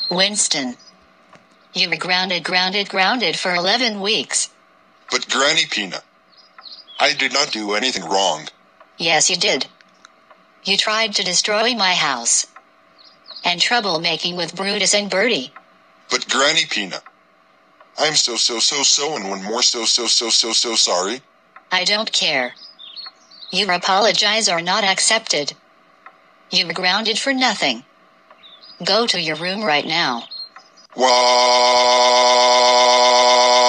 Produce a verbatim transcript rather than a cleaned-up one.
Winston, you were grounded, grounded, grounded for eleven weeks. But Granny Peanut, I did not do anything wrong. Yes, you did. You tried to destroy my house. And troublemaking with Brutus and Bertie. But Granny Peanut, I'm so so so so and one more so so so so so sorry. I don't care. Your apologies are not accepted. You were grounded for nothing. Go to your room right now. Wow.